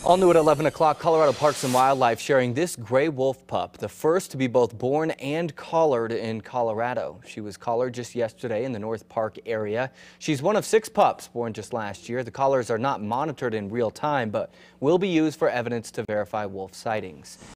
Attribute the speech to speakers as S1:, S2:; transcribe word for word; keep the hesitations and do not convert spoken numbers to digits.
S1: All new at eleven o'clock, Colorado Parks and Wildlife sharing this gray wolf pup, the first to be both born and collared in Colorado. She was collared just yesterday in the North Park area. She's one of six pups born just last year. The collars are not monitored in real time, but will be used for evidence to verify wolf sightings.